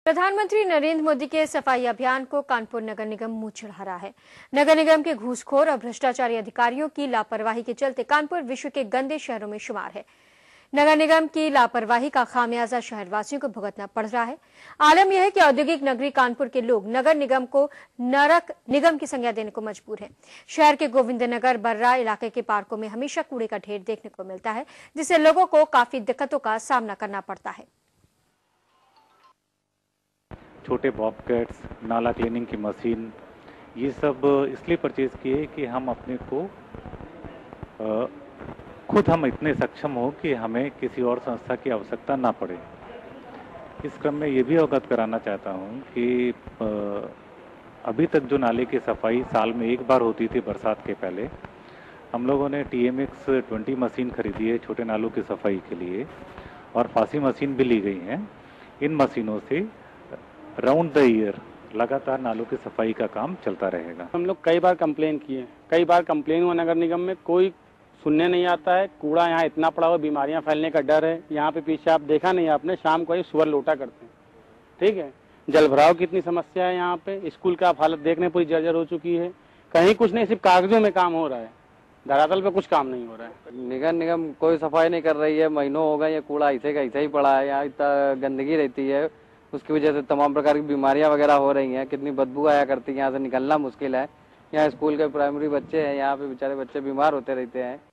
प्रधानमंत्री नरेंद्र मोदी के सफाई अभियान को कानपुर नगर निगम मुंह चढ़ा रहा है। नगर निगम के घूसखोर और भ्रष्टाचारी अधिकारियों की लापरवाही के चलते कानपुर विश्व के गंदे शहरों में शुमार है। नगर निगम की लापरवाही का खामियाजा शहरवासियों को भुगतना पड़ रहा है। आलम यह है कि औद्योगिक नगरी कानपुर के लोग नगर निगम को नरक निगम की संज्ञा देने को मजबूर है। शहर के गोविंद नगर बर्रा इलाके के पार्कों में हमेशा कूड़े का ढेर देखने को मिलता है, जिससे लोगों को काफी दिक्कतों का सामना करना पड़ता है। छोटे बॉबकैट्स, नाला क्लीनिंग की मशीन, ये सब इसलिए परचेज किए कि हम अपने को खुद हम इतने सक्षम हो कि हमें किसी और संस्था की आवश्यकता ना पड़े। इस क्रम में ये भी अवगत कराना चाहता हूँ कि अभी तक जो नाले की सफाई साल में एक बार होती थी बरसात के पहले, हम लोगों ने TMX 20 मशीन खरीदी है छोटे नालों की सफाई के लिए और फांसी मशीन भी ली गई हैं। इन मशीनों से राउंड द ईयर लगातार नालों की सफाई का काम चलता रहेगा। हम लोग कई बार कंप्लेन किए, कई बार कंप्लेन हुआ नगर निगम में, कोई सुनने नहीं आता है। कूड़ा यहाँ इतना पड़ा हुआ, बीमारियां फैलने का डर है। यहाँ पे पीछे आप देखा नहीं आपने, शाम को ही सुअर लोटा करते हैं। ठीक है, जल भराव की इतनी समस्या है यहाँ पे। स्कूल का आप हालत देखने पूरी जर्जर हो चुकी है। कहीं कुछ नहीं, सिर्फ कागजों में काम हो रहा है, धरातल पे कुछ काम नहीं हो रहा है। नगर निगम कोई सफाई नहीं कर रही है, महीनों हो गए। ये कूड़ा ऐसे का ऐसे ही पड़ा है, यहाँ इतना गंदगी रहती है, उसकी वजह से तमाम प्रकार की बीमारियां वगैरह हो रही हैं। कितनी बदबू आया करती है, यहाँ से निकलना मुश्किल है। यहाँ स्कूल के प्राइमरी बच्चे हैं, यहाँ पे बेचारे बच्चे बीमार होते रहते हैं।